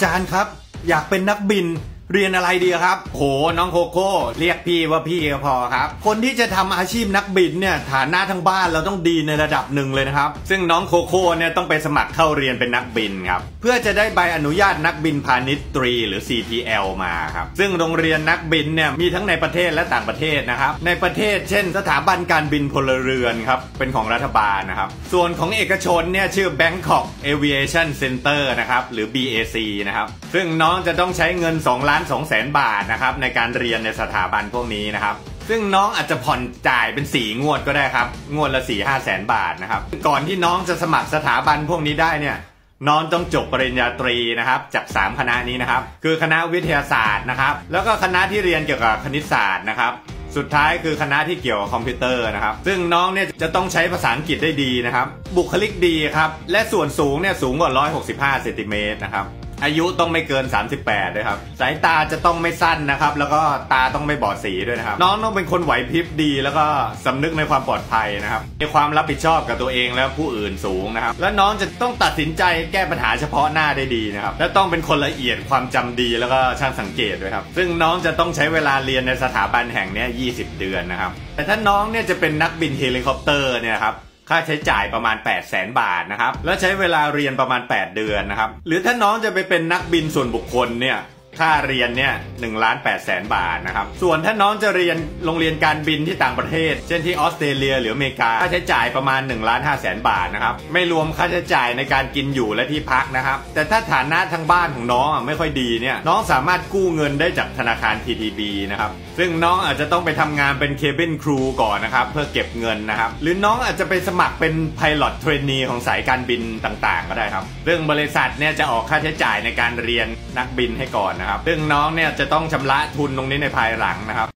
จารย์ครับอยากเป็นนักบินเรียนอะไรดีครับโหน้องโคโค่เรียกพี่ว่าพี่ก็พอครับคนที่จะทำอาชีพนักบินเนี่ยฐานะทั้งบ้านเราต้องดีในระดับหนึ่งเลยนะครับซึ่งน้องโคโค่เนี่ยต้องไปสมัครเข้าเรียนเป็นนักบินครับเพื่อจะได้ใบอนุญาตนักบินพาณิชย์ตรีหรือ CPL มาครับซึ่งโรงเรียนนักบินเนี่ยมีทั้งในประเทศและต่างประเทศนะครับในประเทศเช่นสถาบันการบินพลเรือนครับเป็นของรัฐบาลนะครับส่วนของเอกชนเนี่ยชื่อ Bangkok Aviation Center นะครับหรือ BAC นะครับซึ่งน้องจะต้องใช้เงิน2,200,000 บาทนะครับในการเรียนในสถาบันพวกนี้นะครับซึ่งน้องอาจจะผ่อนจ่ายเป็น4 งวดก็ได้ครับงวดละ 4-5 แสนบาทนะครับก่อนที่น้องจะสมัครสถาบันพวกนี้ได้เนี่ยน้องต้องจบปริญญาตรีนะครับจาก3คณะนี้นะครับคือคณะวิทยาศาสตร์นะครับแล้วก็คณะที่เรียนเกี่ยวกับคณิตศาสตร์นะครับสุดท้ายคือคณะที่เกี่ยวกับคอมพิวเตอร์นะครับซึ่งน้องเนี่ยจะต้องใช้ภาษาอังกฤษได้ดีนะครับบุคลิกดีครับและส่วนสูงเนี่ยสูงกว่า165 เซนติเมตรนะครับอายุต้องไม่เกิน38ด้วยครับสายตาจะต้องไม่สั้นนะครับแล้วก็ตาต้องไม่บอดสีด้วยนะครับน้องต้องเป็นคนไหวพริบดีแล้วก็สำนึกในความปลอดภัยนะครับมีความรับผิดชอบกับตัวเองและผู้อื่นสูงนะครับและน้องจะต้องตัดสินใจแก้ปัญหาเฉพาะหน้าได้ดีนะครับและต้องเป็นคนละเอียดความจำดีแล้วก็ช่างสังเกตด้วยครับซึ่งน้องจะต้องใช้เวลาเรียนในสถาบันแห่งนี้20 เดือนนะครับแต่ถ้าน้องเนี่ยจะเป็นนักบินเฮลิคอปเตอร์เนี่ยครับค่าใช้จ่ายประมาณ800,000 บาทนะครับแล้วใช้เวลาเรียนประมาณ8 เดือนนะครับหรือถ้าน้องจะไปเป็นนักบินส่วนบุคคลเนี่ยค่าเรียนเนี่ย1,800,000 บาทนะครับส่วนถ้าน้องจะเรียนโรงเรียนการบินที่ต่างประเทศเช่นที่ออสเตรเลียหรืออเมริกาค่าใช้จ่ายประมาณ1,500,000 บาทนะครับไม่รวมค่าใช้จ่ายในการกินอยู่และที่พักนะครับแต่ถ้าฐานะทางบ้านของน้องไม่ค่อยดีเนี่ยน้องสามารถกู้เงินได้จากธนาคาร TTB นะครับซึ่งน้องอาจจะต้องไปทำงานเป็น Cabin Crew ก่อนนะครับเพื่อเก็บเงินนะครับหรือน้องอาจจะไปสมัครเป็น Pilot Trainee ของสายการบินต่างๆก็ได้ครับซึ่งบริษัทเนี่ยจะออกค่าใช้จ่ายในการเรียนนักบินให้ก่อนนะครับซึ่งน้องเนี่ยจะต้องชำระทุนตรงนี้ในภายหลังนะครับ